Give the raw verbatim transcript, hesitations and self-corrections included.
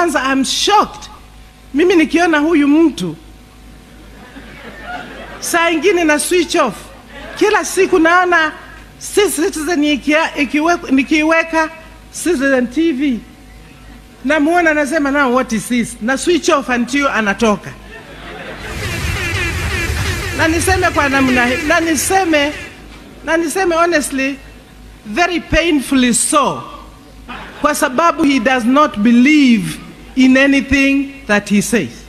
Kwanza, I'm shocked. Mimi nikiona huyu mtu saa ingine na switch off. Kila siku naona Citizen ikiweka, nikiweka Citizen T V na muona nasema now what is this, na switch off until anatoka. Na niseme kwa namna, na niseme na niseme honestly very painfully so, kwa sababu he does not believe in anything that he says.